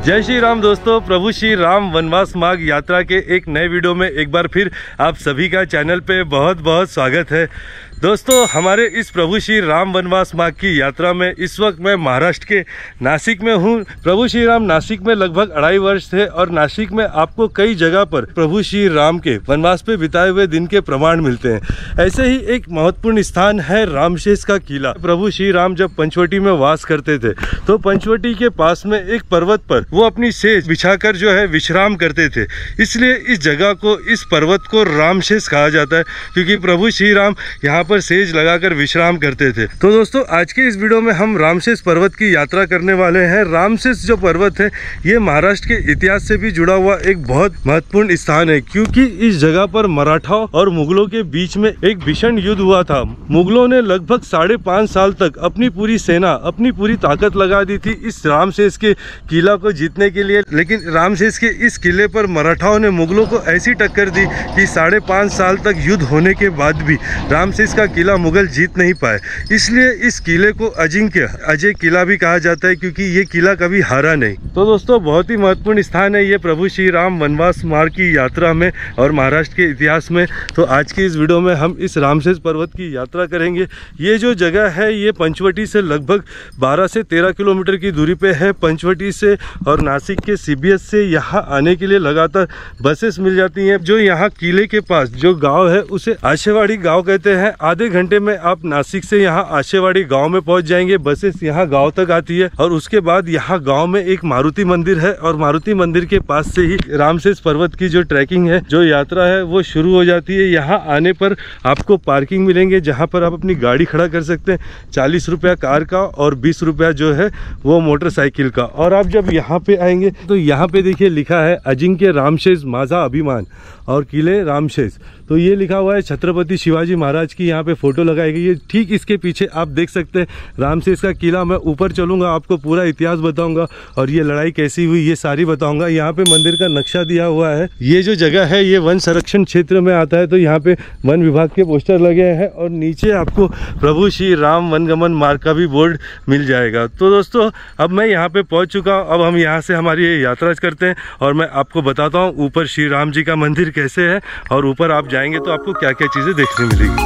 जय श्री राम दोस्तों, प्रभु श्री राम वनवास मार्ग यात्रा के एक नए वीडियो में एक बार फिर आप सभी का चैनल पे बहुत बहुत स्वागत है। दोस्तों, हमारे इस प्रभु श्री राम वनवास मार्ग की यात्रा में इस वक्त मैं महाराष्ट्र के नासिक में हूँ। प्रभु श्री राम नासिक में लगभग 2.5 वर्ष थे और नासिक में आपको कई जगह पर प्रभु श्री राम के वनवास पे बिताए हुए दिन के प्रमाण मिलते हैं। ऐसे ही एक महत्वपूर्ण स्थान है रामशेष का किला। प्रभु श्री राम जब पंचवटी में वास करते थे तो पंचवटी के पास में एक पर्वत पर वो अपनी सेज बिछाकर जो है विश्राम करते थे, इसलिए इस जगह को, इस पर्वत को रामशेष कहा जाता है, क्योंकि प्रभु श्री राम यहाँ पर सेज लगाकर विश्राम करते थे। तो दोस्तों, आज के इस वीडियो में हम रामशेष पर्वत की यात्रा करने वाले हैं। रामशेष जो पर्वत है ये महाराष्ट्र के इतिहास से भी जुड़ा हुआ एक बहुत महत्वपूर्ण स्थान है, क्योंकि इस जगह पर मराठाओं और मुगलों के बीच में एक भीषण युद्ध हुआ था। मुगलों ने लगभग 5.5 साल तक अपनी पूरी सेना, अपनी पूरी ताकत लगा दी थी इस रामशेष के किला को जीतने के लिए, लेकिन रामशेष के इस किले पर मराठाओं ने मुगलों को ऐसी टक्कर दी कि 5.5 साल तक युद्ध होने के बाद भी रामशेष का किला मुगल जीत नहीं पाए। इसलिए इस किले को अजिंक्य अजय किला भी कहा जाता है, क्योंकि ये किला कभी हारा नहीं। तो दोस्तों, बहुत ही महत्वपूर्ण स्थान है ये प्रभु श्री राम वनवास मार्ग की यात्रा में और महाराष्ट्र के इतिहास में। तो आज की इस वीडियो में हम इस रामशेष पर्वत की यात्रा करेंगे। ये जो जगह है ये पंचवटी से लगभग 12 से 13 किलोमीटर की दूरी पे है। पंचवटी से और नासिक के CBS से यहाँ आने के लिए लगातार बसेस मिल जाती हैं। जो यहाँ किले के पास जो गांव है उसे आशेवाड़ी गांव कहते हैं। आधे घंटे में आप नासिक से यहाँ आशेवाड़ी गांव में पहुंच जाएंगे। बसेस यहाँ गांव तक आती है और उसके बाद यहाँ गांव में एक मारुति मंदिर है और मारुति मंदिर के पास से ही रामशेष पर्वत की जो ट्रैकिंग है, जो यात्रा है वो शुरू हो जाती है। यहाँ आने पर आपको पार्किंग मिलेंगे जहाँ पर आप अपनी गाड़ी खड़ा कर सकते हैं। 40 रुपया कार का और 20 रुपया जो है वो मोटरसाइकिल का। और आप जब यहाँ पे आएंगे तो यहाँ पे देखिए लिखा है अजिंक्य रामशेष माझा अभिमान और किले रामशेष। तो ये लिखा हुआ है छत्रपति शिवाजी महाराज की यहाँ पे फोटो लगाई गई है। ठीक इसके पीछे आप देख सकते हैं रामशेष का किला। मैं ऊपर चलूंगा, आपको पूरा इतिहास बताऊंगा और ये लड़ाई कैसी हुई ये सारी बताऊंगा। यहाँ पे मंदिर का नक्शा दिया हुआ है। ये जो जगह है ये वन संरक्षण क्षेत्र में आता है, तो यहाँ पे वन विभाग के पोस्टर लगे हैं और नीचे आपको प्रभु श्री राम वनगमन मार्ग का भी बोर्ड मिल जाएगा। तो दोस्तों, अब मैं यहाँ पे पहुँच चुका हूँ। अब हम यहाँ से हमारी ये यात्रा करते हैं और मैं आपको बताता हूँ ऊपर श्री राम जी का मंदिर कैसे है और ऊपर आप जाएंगे तो आपको क्या क्या चीजें देखने मिलेगी।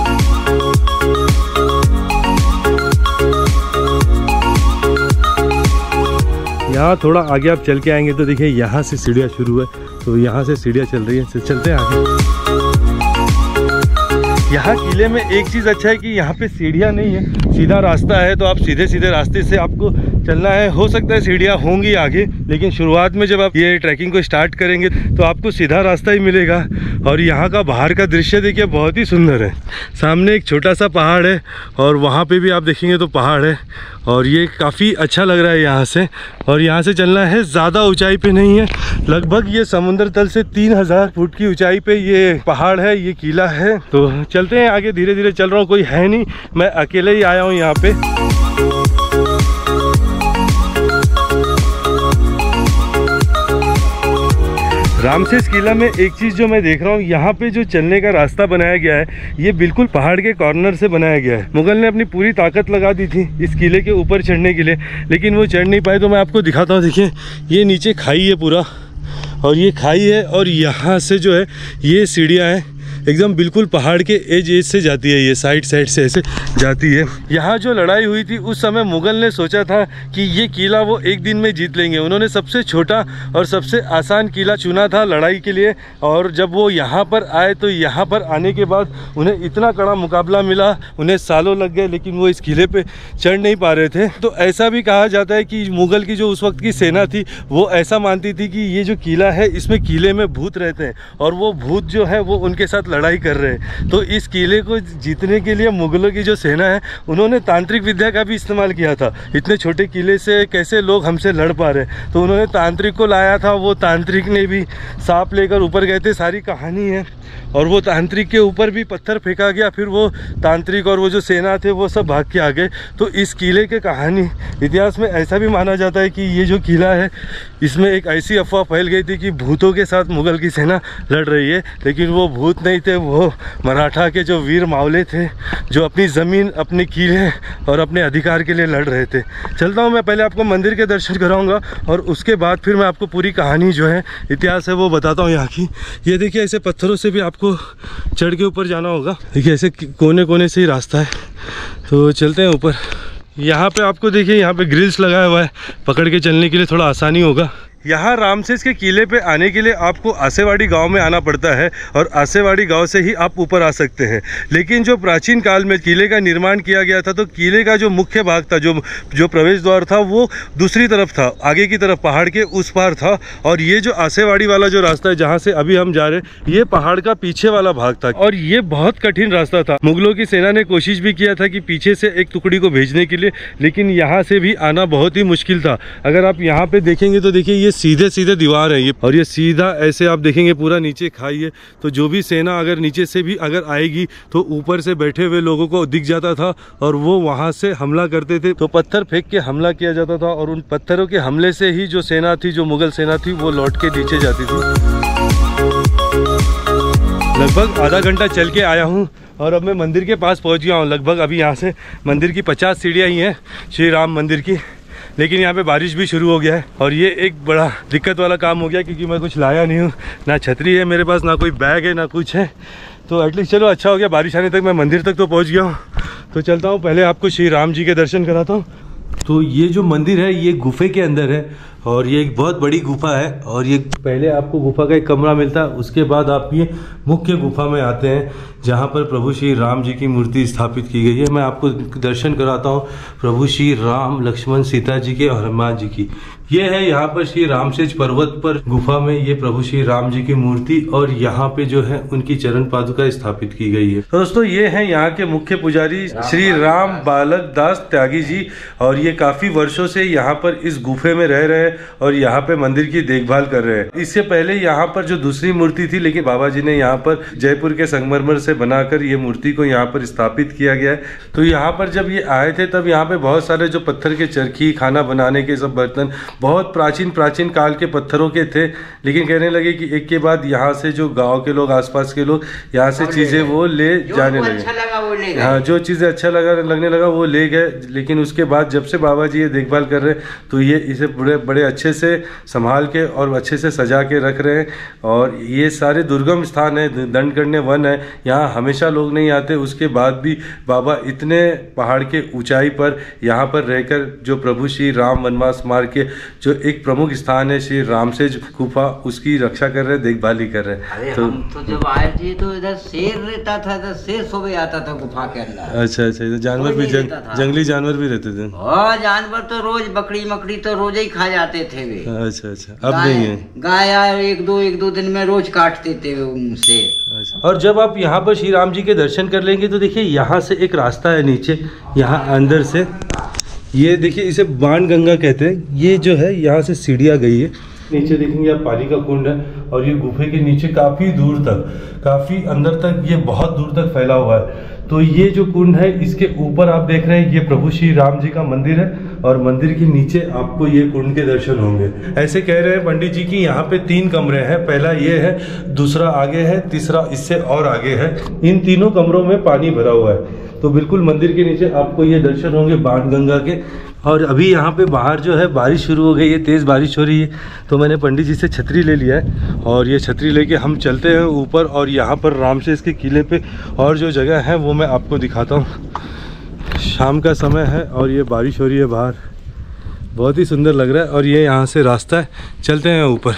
यहाँ थोड़ा आगे आप चल के आएंगे तो देखिए यहाँ से सीढ़ियाँ शुरू है, तो यहाँ से सीढ़ियाँ चल रही है। चलते हैं आगे। यहाँ किले में एक चीज़ अच्छा है कि यहाँ पे सीढ़ियाँ नहीं है, सीधा रास्ता है। तो आप सीधे सीधे रास्ते से आपको चलना है। हो सकता है सीढ़ियाँ होंगी आगे, लेकिन शुरुआत में जब आप ये ट्रैकिंग को स्टार्ट करेंगे तो आपको सीधा रास्ता ही मिलेगा। और यहाँ का बाहर का दृश्य देखिए बहुत ही सुंदर है। सामने एक छोटा सा पहाड़ है और वहाँ पे भी आप देखेंगे तो पहाड़ है और ये काफ़ी अच्छा लग रहा है यहाँ से। और यहाँ से चलना है, ज़्यादा ऊंचाई पे नहीं है, लगभग ये समुद्र तल से 3000 फुट की ऊंचाई पे ये पहाड़ है, ये किला है। तो चलते हैं आगे, धीरे धीरे चल रहा हूँ, कोई है नहीं, मैं अकेले ही आया हूँ यहाँ पे। रामशेष किला में एक चीज़ जो मैं देख रहा हूँ, यहाँ पे जो चलने का रास्ता बनाया गया है ये बिल्कुल पहाड़ के कॉर्नर से बनाया गया है। मुगल ने अपनी पूरी ताकत लगा दी थी इस किले के ऊपर चढ़ने के लिए, लेकिन वो चढ़ नहीं पाए। तो मैं आपको दिखाता हूँ, देखिए ये नीचे खाई है पूरा, और ये खाई है और यहाँ से जो है ये सीढ़ियाँ हैं, एकदम बिल्कुल पहाड़ के एज से जाती है, ये साइड से ऐसे जाती है। यहाँ जो लड़ाई हुई थी उस समय मुगल ने सोचा था कि ये किला वो एक दिन में जीत लेंगे। उन्होंने सबसे छोटा और सबसे आसान किला चुना था लड़ाई के लिए। और जब वो यहाँ पर आए तो यहाँ पर आने के बाद उन्हें इतना कड़ा मुकाबला मिला, उन्हें सालों लग गए, लेकिन वो इस किले पे चढ़ नहीं पा रहे थे। तो ऐसा भी कहा जाता है कि मुगल की जो उस वक्त की सेना थी वो ऐसा मानती थी कि ये जो किला है इसमें किले में भूत रहते हैं और वो भूत जो है वो उनके साथ लड़ाई कर रहे हैं। तो इस किले को जीतने के लिए मुगलों की जो सेना है उन्होंने तांत्रिक विद्या का भी इस्तेमाल किया था। इतने छोटे किले से कैसे लोग हमसे लड़ पा रहे हैं, तो उन्होंने तांत्रिक को लाया था। वो तांत्रिक ने भी सांप लेकर ऊपर गए थे, सारी कहानी है। और वो तांत्रिक के ऊपर भी पत्थर फेंका गया, फिर वो तांत्रिक और वो जो सेना थे वो सब भाग के आ गए। तो इस किले के कहानी इतिहास में ऐसा भी माना जाता है कि ये जो किला है इसमें एक ऐसी अफवाह फैल गई थी कि भूतों के साथ मुगल की सेना लड़ रही है, लेकिन वो भूत नहीं थे, वो मराठा के जो वीर मावले थे जो अपनी ज़मीन, अपने किले और अपने अधिकार के लिए लड़ रहे थे। चलता हूँ, मैं पहले आपको मंदिर के दर्शन कराऊंगा और उसके बाद फिर मैं आपको पूरी कहानी जो है, इतिहास है, वो बताता हूँ यहाँ की। ये देखिए, ऐसे पत्थरों से भी आपको चढ़ के ऊपर जाना होगा। देखिए ऐसे कोने कोने से ही रास्ता है, तो चलते हैं ऊपर। यहाँ पे आपको देखिए, यहाँ पे ग्रिल्स लगाया हुआ है, पकड़ के चलने के लिए थोड़ा आसानी होगा। यहाँ रामसेस के किले पे आने के लिए आपको आसेवाड़ी गांव में आना पड़ता है और आसेवाड़ी गांव से ही आप ऊपर आ सकते हैं। लेकिन जो प्राचीन काल में किले का निर्माण किया गया था, तो किले का जो मुख्य भाग था, जो प्रवेश द्वार था, वो दूसरी तरफ था, आगे की तरफ पहाड़ के उस पार था। और ये जो आसेवाड़ी वाला जो रास्ता है, जहाँ से अभी हम जा रहे हैं, ये पहाड़ का पीछे वाला भाग था और ये बहुत कठिन रास्ता था। मुगलों की सेना ने कोशिश भी किया था कि पीछे से एक टुकड़ी को भेजने के लिए, लेकिन यहाँ से भी आना बहुत ही मुश्किल था। अगर आप यहाँ पे देखेंगे तो देखिए, ये सीधे सीधे दीवार है ये, और ये सीधा ऐसे आप देखेंगे पूरा नीचे खाई है। तो जो भी सेना अगर नीचे से भी अगर आएगी तो ऊपर से बैठे हुए लोगों को दिख जाता था और वो वहां से हमला करते थे। तो पत्थर फेंक के हमला किया जाता था और उन पत्थरों के हमले से ही जो सेना थी, जो मुगल सेना थी, वो लौट के नीचे जाती थी। लगभग आधा घंटा चल के आया हूँ और अब मैं मंदिर के पास पहुँच गया हूँ। लगभग अभी यहाँ से मंदिर की 50 सीढ़ियाँ ही हैं, श्री राम मंदिर की। लेकिन यहाँ पे बारिश भी शुरू हो गया है और ये एक बड़ा दिक्कत वाला काम हो गया, क्योंकि मैं कुछ लाया नहीं हूँ, ना छतरी है मेरे पास, ना कोई बैग है, ना कुछ है। तो एटलीस्ट चलो अच्छा हो गया, बारिश आने तक मैं मंदिर तक तो पहुँच गया हूँ। तो चलता हूँ, पहले आपको श्री राम जी के दर्शन कराता हूँ। तो ये जो मंदिर है, ये गुफे के अंदर है और ये एक बहुत बड़ी गुफा है। और ये पहले आपको गुफा का एक कमरा मिलता है, उसके बाद आप ये मुख्य गुफा में आते हैं, जहाँ पर प्रभु श्री राम जी की मूर्ति स्थापित की गई है। मैं आपको दर्शन कराता हूँ प्रभु श्री राम, लक्ष्मण, सीता जी के और हनुमान जी की। ये है यहाँ पर श्री रामसेज पर्वत पर गुफा में ये प्रभु श्री राम जी की मूर्ति, और यहाँ पे जो है उनकी चरण पादुका स्थापित की गई है। तो दोस्तों, ये है यहाँ के मुख्य पुजारी श्री राम बालक दास त्यागी जी, और ये काफी वर्षों से यहाँ पर इस गुफे में रह रहे हैं और यहाँ पे मंदिर की देखभाल कर रहे हैं। इससे पहले यहाँ पर जो दूसरी मूर्ति थी, लेकिन बाबा जी ने यहाँ पर जयपुर के संगमरमर से बनाकर ये मूर्ति को यहाँ पर स्थापित किया गया है। तो यहाँ पर जब ये आए थे, तब यहाँ पे बहुत सारे जो पत्थर के चरखी, खाना बनाने के सब बर्तन, बहुत प्राचीन काल के पत्थरों के थे। लेकिन कहने लगे कि एक के बाद यहाँ से जो गांव के लोग, आसपास के लोग यहाँ से चीजें वो ले जाने लगे। अच्छा लगा वो ले गए। हाँ, जो चीजें अच्छा लगने लगा वो ले गए। लेकिन उसके बाद जब से बाबा जी ये देखभाल कर रहे हैं, तो ये इसे बड़े अच्छे से संभाल के और अच्छे से सजा के रख रहे हैं। और ये सारे दुर्गम स्थान है, दंडकरण्य वन है, यहाँ हमेशा लोग नहीं आते। उसके बाद भी बाबा इतने पहाड़ के ऊंचाई पर यहाँ पर रहकर जो प्रभु श्री राम वनवास मार्ग के जो एक प्रमुख स्थान है श्री रामसेज गुफा, उसकी रक्षा कर रहे हैं, देखभाल ही कर रहे हैं। अरे तो हम तो जब आए थे तो इधर शेर रहता था, इधर शेर सुबह आता था गुफा के अंदर। अच्छा, जानवर भी जंगली जानवर भी रहते थे। हाँ, जानवर तो रोज बकरी मकड़ी तो रोज ही खा जाते थे वे। अच्छा, अब नहीं है। गाय एक दो दिन में रोज काटते थे उनसे। और जब आप यहाँ पर श्री राम जी के दर्शन कर लेंगे तो देखिए, यहाँ से एक रास्ता है नीचे, यहाँ अंदर से, ये देखिए, इसे बाण गंगा कहते हैं। ये जो है यहाँ से सीढ़ियाँ गई है, नीचे देखेंगे आप पानी का कुंड है और ये गुफे के नीचे काफी दूर तक, काफी अंदर तक, ये बहुत दूर तक फैला हुआ है। तो ये जो कुंड है, इसके ऊपर आप देख रहे हैं, ये प्रभु श्री राम जी का मंदिर है और मंदिर के नीचे आपको ये कुंड के दर्शन होंगे। ऐसे कह रहे हैं पंडित जी कि यहाँ पे 3 कमरे हैं। पहला ये है, दूसरा आगे है, तीसरा इससे और आगे है। इन तीनों कमरों में पानी भरा हुआ है। तो बिल्कुल मंदिर के नीचे आपको ये दर्शन होंगे बाण गंगा के। और अभी यहाँ पे बाहर जो है बारिश शुरू हो गई है, तेज़ बारिश हो रही है। तो मैंने पंडित जी से छतरी ले लिया है और ये छतरी लेके हम चलते हैं ऊपर। और यहाँ पर रामसेज के किले पे और जो जगह है वो मैं आपको दिखाता हूँ। शाम का समय है और ये बारिश हो रही है बाहर, बहुत ही सुंदर लग रहा है। और ये यहाँ से रास्ता है, चलते हैं ऊपर।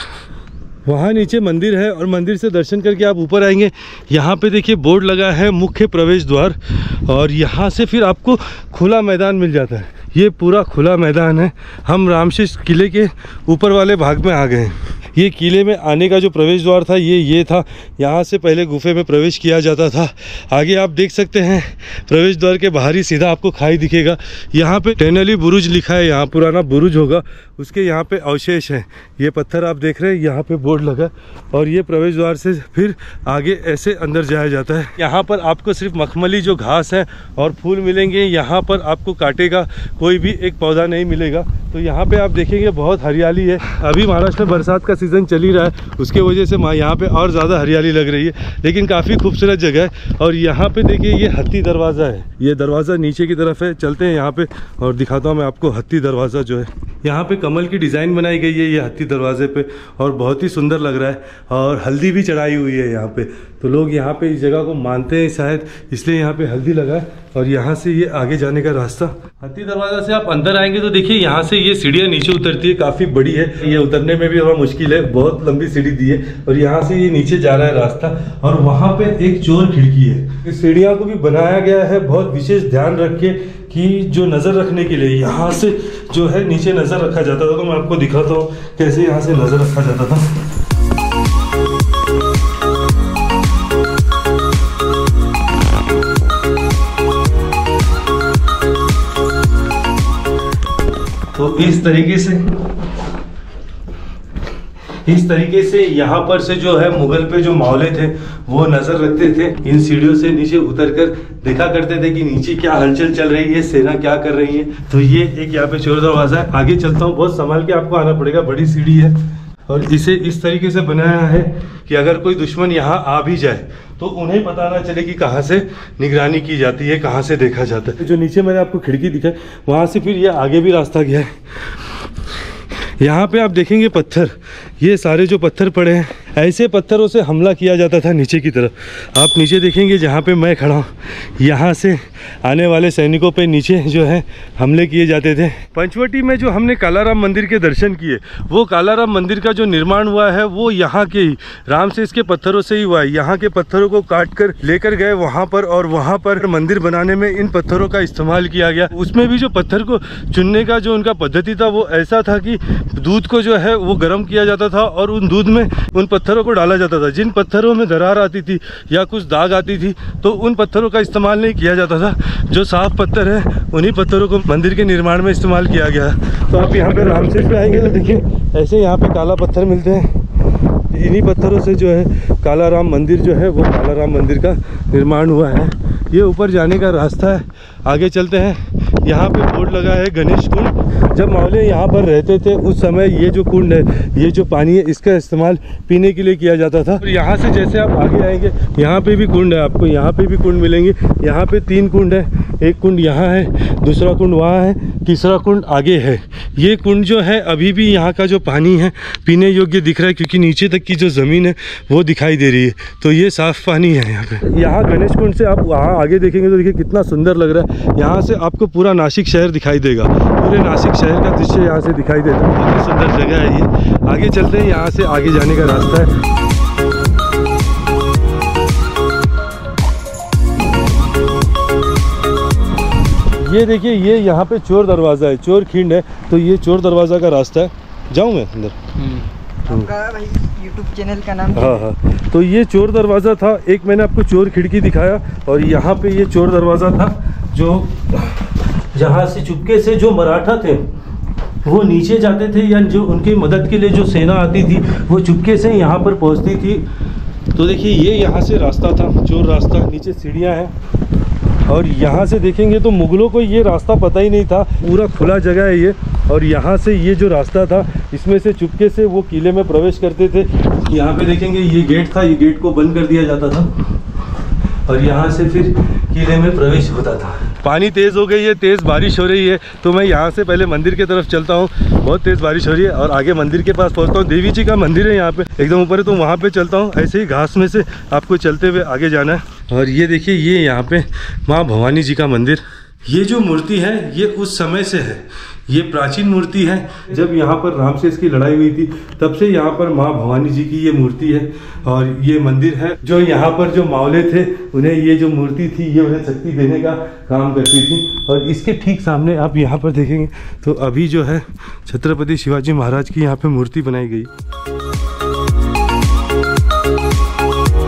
वहाँ नीचे मंदिर है और मंदिर से दर्शन करके आप ऊपर आएंगे। यहाँ पे देखिए बोर्ड लगा है मुख्य प्रवेश द्वार, और यहाँ से फिर आपको खुला मैदान मिल जाता है। ये पूरा खुला मैदान है। हम रामसेज किले के ऊपर वाले भाग में आ गए हैं। ये किले में आने का जो प्रवेश द्वार था ये था। यहाँ से पहले गुफे में प्रवेश किया जाता था। आगे आप देख सकते हैं प्रवेश द्वार के बाहर ही सीधा आपको खाई दिखेगा। यहाँ पे टेनली बुरुज लिखा है, यहाँ पुराना बुरुज होगा, उसके यहाँ पे अवशेष हैं। ये पत्थर आप देख रहे हैं, यहाँ पे बोर्ड लगा। और ये प्रवेश द्वार से फिर आगे ऐसे अंदर जाया जाता है। यहाँ पर आपको सिर्फ मखमली जो घास है और फूल मिलेंगे। यहाँ पर आपको कांटे का कोई भी एक पौधा नहीं मिलेगा। तो यहाँ पे आप देखेंगे बहुत हरियाली है। अभी महाराष्ट्र में बरसात का सीज़न चल ही रहा है, उसके वजह से यहाँ पे और ज़्यादा हरियाली लग रही है, लेकिन काफ़ी खूबसूरत जगह है। और यहाँ पे देखिए ये हत्ती दरवाज़ा है, ये दरवाज़ा नीचे की तरफ है। चलते हैं यहाँ पे और दिखाता हूँ मैं आपको हत्ती दरवाज़ा जो है। यहाँ पे कमल की डिज़ाइन बनाई गई है ये हत्ती दरवाजे पे, और बहुत ही सुंदर लग रहा है। और हल्दी भी चढ़ाई हुई है यहाँ पे, तो लोग यहाँ पे इस जगह को मानते हैं शायद, इसलिए यहाँ पे हल्दी लगा है। और यहाँ से ये आगे जाने का रास्ता, हत्ती दरवाजा से आप अंदर आएंगे तो देखिए यहाँ से ये सीढ़ियाँ नीचे उतरती है, काफ़ी बड़ी है। ये उतरने में भी थोड़ा मुश्किल है, बहुत लंबी सीढ़ी दी है। और यहाँ से ये नीचे जा रहा है रास्ता, और वहाँ पे एक चोर खिड़की है। इस सीढ़ियाँ को भी बनाया गया है बहुत विशेष ध्यान रख के, कि जो नज़र रखने के लिए यहाँ से जो है नीचे नज़र रखा जाता था। तो मैं आपको दिखाता हूँ कैसे यहाँ से नज़र रखा जाता था। तो इस तरीके से यहाँ पर से जो है मुगल पे जो मौले थे वो नजर रखते थे, इन सीढ़ियों से नीचे उतरकर देखा करते थे कि नीचे क्या हलचल चल रही है, सेना क्या कर रही है। तो ये एक यहाँ पे चोर दरवाजा है। आगे चलता हूँ, बहुत संभाल के आपको आना पड़ेगा, बड़ी सीढ़ी है। और इसे इस तरीके से बनाया है कि अगर कोई दुश्मन यहाँ आ भी जाए तो उन्हें पता ना चले कि कहाँ से निगरानी की जाती है, कहाँ से देखा जाता है। जो नीचे मैंने आपको खिड़की दिखाई, वहाँ से फिर ये आगे भी रास्ता गया है। यहाँ पे आप देखेंगे पत्थर, ये सारे जो पत्थर पड़े हैं, ऐसे पत्थरों से हमला किया जाता था नीचे की तरफ। आप नीचे देखेंगे जहाँ पे मैं खड़ा हूँ, यहाँ से आने वाले सैनिकों पे नीचे जो है हमले किए जाते थे। पंचवटी में जो हमने कालाराम मंदिर के दर्शन किए, वो कालाराम मंदिर का जो निर्माण हुआ है वो यहाँ के ही राम से इसके पत्थरों से ही हुआ है। यहाँ के पत्थरों को काट कर लेकर गए वहाँ पर, और वहाँ पर मंदिर बनाने में इन पत्थरों का इस्तेमाल किया गया। उसमें भी जो पत्थर को चुनने का जो उनका पद्धति था वो ऐसा था कि दूध को जो है वो गर्म किया जाता था और उन दूध में उन पत्थरों को डाला जाता था। जिन पत्थरों में दरार आती थी या कुछ दाग आती थी तो उन पत्थरों का इस्तेमाल नहीं किया जाता था। जो साफ पत्थर है उन्हीं पत्थरों को मंदिर के निर्माण में इस्तेमाल किया गया। तो आप यहाँ पे रामसेज पे आएंगे तो देखिए ऐसे यहाँ पे काला पत्थर मिलते हैं। इन्हीं पत्थरों से जो है कालाराम मंदिर जो है वो कालाराम मंदिर का निर्माण हुआ है। ये ऊपर जाने का रास्ता है, आगे चलते हैं। यहाँ पे बोर्ड लगा है गणेश कुंड। जब मौले यहाँ पर रहते थे उस समय ये जो कुंड है, ये जो पानी है, इसका इस्तेमाल पीने के लिए किया जाता था। और यहाँ से जैसे आप आगे आएंगे यहाँ पे भी कुंड है, आपको यहाँ पे भी कुंड मिलेंगे। यहाँ पे 3 कुंड है, एक कुंड यहाँ है, दूसरा कुंड वहाँ है, तीसरा कुंड आगे है। ये कुंड जो है अभी भी यहाँ का जो पानी है पीने योग्य दिख रहा है, क्योंकि नीचे तक की जो ज़मीन है वो दिखाई दे रही है। तो ये साफ़ पानी है यहाँ पे। यहाँ गणेश कुंड से आप वहाँ आगे देखेंगे तो देखिए कितना सुंदर लग रहा है। यहाँ से आपको पूरा नासिक शहर दिखाई देगा, पूरे नासिक शहर का दृश्य यहाँ से दिखाई देता है। बहुत ही सुंदर जगह है ये। आगे चलते हैं, यहाँ से आगे जाने का रास्ता है। ये देखिए ये यहाँ पे चोर दरवाज़ा है, चोर खिंड है। तो ये चोर दरवाज़ा का रास्ता है। जाऊँ मैं अंदर? आपका भाई यूट्यूब चैनल का नाम? हाँ। तो ये चोर दरवाज़ा था। एक मैंने आपको चोर खिड़की दिखाया, और यहाँ पे ये चोर दरवाज़ा था जो जहाँ से चुपके से जो मराठा थे वो नीचे जाते थे, या जो उनकी मदद के लिए जो सेना आती थी वो चुपके से यहाँ पर पहुँचती थी। तो देखिए ये यहाँ से रास्ता था, चोर रास्ता। नीचे सीढ़ियाँ हैं, और यहाँ से देखेंगे तो मुगलों को ये रास्ता पता ही नहीं था, पूरा खुला जगह है ये। और यहाँ से ये जो रास्ता था इसमें से चुपके से वो किले में प्रवेश करते थे। यहाँ पे देखेंगे ये गेट था, ये गेट को बंद कर दिया जाता था और यहाँ से फिर किले में प्रवेश होता था। पानी तेज़ हो गई है, तेज़ बारिश हो रही है, तो मैं यहाँ से पहले मंदिर की तरफ चलता हूँ। बहुत तेज़ बारिश हो रही है और आगे मंदिर के पास पहुँचता हूँ। देवी जी का मंदिर है यहाँ पे एकदम ऊपर है, तो वहाँ पे चलता हूँ। ऐसे ही घास में से आपको चलते हुए आगे जाना है। और ये देखिए ये यहाँ पे माँ भवानी जी का मंदिर। ये जो मूर्ति है ये उस समय से है, ये प्राचीन मूर्ति है। जब यहाँ पर राम से इसकी लड़ाई हुई थी तब से यहाँ पर माँ भवानी जी की ये मूर्ति है। और ये मंदिर है जो यहाँ पर जो मावले थे उन्हें ये जो मूर्ति थी ये उन्हें शक्ति देने का काम करती थी। और इसके ठीक सामने आप यहाँ पर देखेंगे तो अभी जो है छत्रपति शिवाजी महाराज की यहाँ पे मूर्ति बनाई गई। तो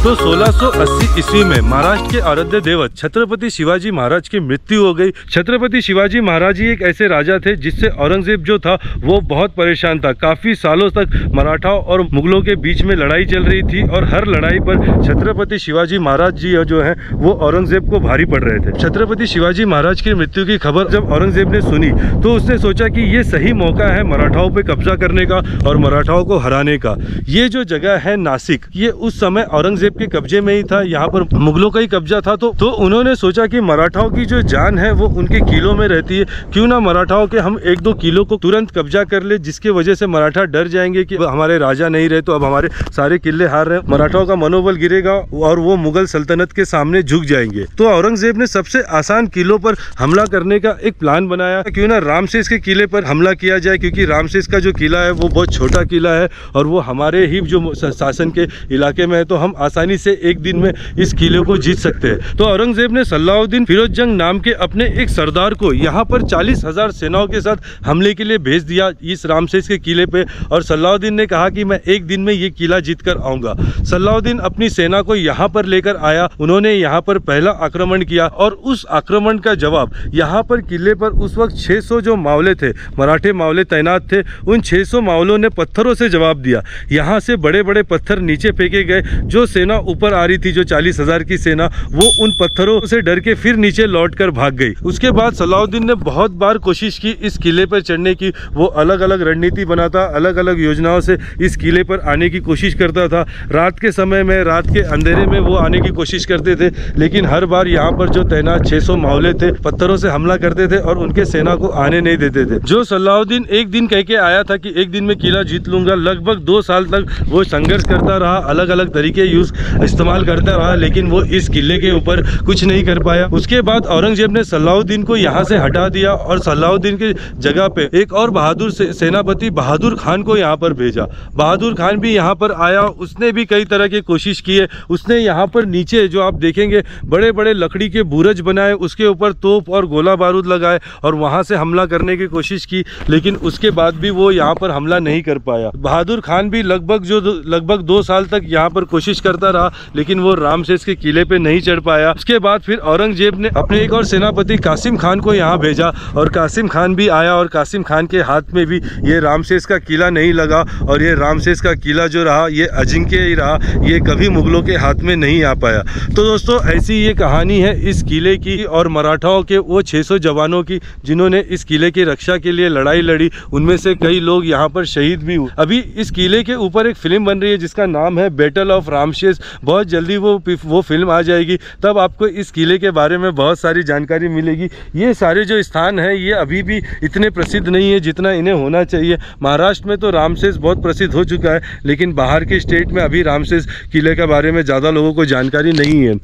तो 1680 ईस्वी में महाराष्ट्र के आराध्य देवत छत्रपति शिवाजी महाराज की मृत्यु हो गई। छत्रपति शिवाजी महाराज ही एक ऐसे राजा थे जिससे औरंगजेब जो था वो बहुत परेशान था। काफी सालों तक मराठाओं और मुगलों के बीच में लड़ाई चल रही थी और हर लड़ाई पर छत्रपति शिवाजी महाराज जी जो है वो औरंगजेब को भारी पड़ रहे थे। छत्रपति शिवाजी महाराज की मृत्यु की खबर जब औरंगजेब ने सुनी तो उसने सोचा कि ये सही मौका है मराठाओं पे कब्जा करने का और मराठाओं को हराने का। ये जो जगह है नासिक, ये उस समय औरंगजेब के कब्जे में ही था, यहाँ पर मुगलों का ही कब्जा था। तो उन्होंने सोचा कि मराठाओं की जो जान है वो उनके किलों में रहती है, क्यों ना मराठाओं के हम 1-2 किलो को तुरंत कब्जा कर ले, जिसकी वजह से मराठा डर जाएंगे कि हमारे राजा नहीं रहे तो अब हमारे सारे किले हार रहे हैं, मराठाओं का मनोबल गिरेगा और वो मुगल सल्तनत के सामने झुक जाएंगे। तो औरंगजेब ने सबसे आसान किलों पर हमला करने का एक प्लान बनाया, क्यों ना रामसेस के किले पर हमला किया जाए, क्योंकि रामसेस का जो किला है वो बहुत छोटा किला है और वो हमारे ही जो शासन के इलाके में है, तो हम आसानी से एक दिन में इस किले को जीत सकते हैं। तो औरंगजेब ने सलाउद्दीन फिरोज जंग नाम के अपने एक सरदार को यहाँ पर 40,000 सेनाओं के साथ हमले के लिए भेज दिया इस रामसेस के किले पे, और सलाउद्दीन ने कहा कि मैं एक दिन में ये किला जीत कर आऊंगा। सलाउद्दीन अपनी सेना को यहाँ पर लेकर आया, उन्होंने यहाँ पर पहला आक्रमण किया और उस आक्रमण का जवाब यहाँ पर किले पर उस वक्त 600 जो मावले थे, मराठे मावले तैनात थे, उन 600 मावलों ने पत्थरों से जवाब दिया। यहाँ से बड़े बड़े पत्थर नीचे फेंके गए, जो सेना ऊपर आ रही थी, जो 40,000 की सेना, वो उन पत्थरों से डर के फिर नीचे लौटकर भाग गई। उसके बाद सलाउद्दीन ने बहुत बार कोशिश की इस किले पर चढ़ने की, वो अलग अलग रणनीति बनाता, अलग अलग योजनाओं से इस किले पर आने की कोशिश करता था। रात के समय में, रात के अंधेरे में वो आने की कोशिश करते थे, लेकिन हर बार यहाँ पर जो तैनात 600 मावले थे पत्थरों से हमला करते थे और उनके सेना को आने नहीं देते थे। जो सलाउद्दीन एक दिन कह के आया था कि एक दिन में किला जीत लूंगा, लगभग 2 साल तक वो संघर्ष करता रहा, अलग अलग तरीके इस्तेमाल करता रहा, लेकिन वो इस किले के ऊपर कुछ नहीं कर पाया। उसके बाद औरंगजेब ने सलाउद्दीन को यहाँ से हटा दिया और सलाउद्दीन की जगह पे एक और बहादुर सेनापति बहादुर खान को यहाँ पर भेजा। बहादुर खान भी यहाँ पर आया, उसने भी कई तरह की कोशिश की है। उसने यहाँ पर नीचे जो आप देखेंगे बड़े बड़े लकड़ी के बुरज बनाए, उसके ऊपर तोप और गोला बारूद लगाए और वहाँ से हमला करने की कोशिश की, लेकिन उसके बाद भी वो यहाँ पर हमला नहीं कर पाया। बहादुर खान भी लगभग 2 साल तक यहाँ पर कोशिश करता रहा, लेकिन वो रामसेस के किले पे नहीं चढ़ पाया। उसके बाद फिर औरंगजेब ने अपने एक और सेनापति कासिम खान को यहाँ भेजा और कासिम खान भी आया और कासिम खान के हाथ में भी ये रामसेस का किला नहीं लगा और ये रामसेस का किला जो रहा ये अजिंक्य ही रहा, ये कभी मुगलों के हाथ में नहीं आ पाया। तो दोस्तों ऐसी ये कहानी है इस किले की और मराठाओं के वो 600 जवानों की जिन्होंने इस किले की रक्षा के लिए लड़ाई लड़ी। उनमें से कई लोग यहाँ पर शहीद भी हुए। अभी इस किले के ऊपर एक फिल्म बन रही है जिसका नाम है बैटल ऑफ रामसेस। बहुत जल्दी वो फिल्म आ जाएगी, तब आपको इस किले के बारे में बहुत सारी जानकारी मिलेगी। ये सारे जो स्थान हैं ये अभी भी इतने प्रसिद्ध नहीं है जितना इन्हें होना चाहिए। महाराष्ट्र में तो रामसेस बहुत प्रसिद्ध हो चुका है, लेकिन बाहर के स्टेट में अभी रामसेस किले के बारे में ज़्यादा लोगों को जानकारी नहीं है।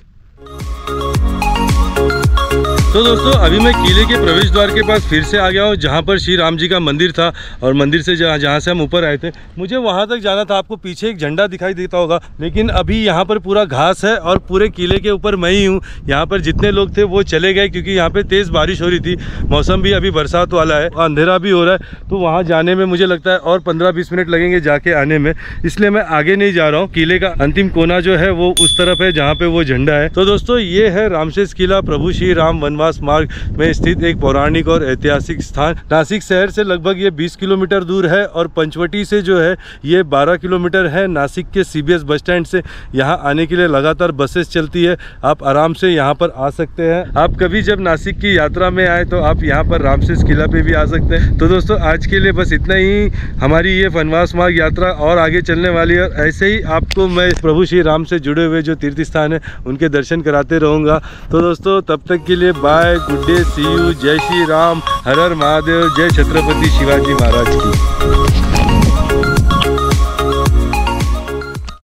तो दोस्तों अभी मैं किले के प्रवेश द्वार के पास फिर से आ गया हूँ, जहाँ पर श्री राम जी का मंदिर था और मंदिर से जहाँ से हम ऊपर आए थे मुझे वहाँ तक जाना था। आपको पीछे एक झंडा दिखाई देता होगा, लेकिन अभी यहाँ पर पूरा घास है और पूरे किले के ऊपर मैं ही हूँ। यहाँ पर जितने लोग थे वो चले गए क्योंकि यहाँ पे तेज़ बारिश हो रही थी, मौसम भी अभी बरसात वाला है, अंधेरा भी हो रहा है, तो वहाँ जाने में मुझे लगता है और 15-20 मिनट लगेंगे जाके आने में, इसलिए मैं आगे नहीं जा रहा हूँ। किले का अंतिम कोना जो है वो उस तरफ है जहाँ पे वो झंडा है। तो दोस्तों ये है रामसेस किला, प्रभु श्री राम वनवास मार्ग में स्थित एक पौराणिक और ऐतिहासिक स्थान। नासिक शहर से लगभग ये 20 किलोमीटर दूर है और पंचवटी से जो है ये 12 किलोमीटर है। नासिक के CBS बस स्टैंड से यहाँ आने के लिए लगातार बसेस चलती है, आप आराम से यहाँ पर आ सकते हैं। आप कभी जब नासिक की यात्रा में आए तो आप यहाँ पर रामसेस किला पे भी आ सकते हैं। तो दोस्तों आज के लिए बस इतना ही। हमारी ये वनवास मार्ग यात्रा और आगे चलने वाली है और ऐसे ही आपको मैं प्रभु श्री राम से जुड़े हुए जो तीर्थ स्थान है उनके दर्शन कराते रहूँगा। तो दोस्तों तब तक के लिए bye, good day, see you, जय श्री राम, हर हर महादेव, जय छत्रपति शिवाजी महाराज की।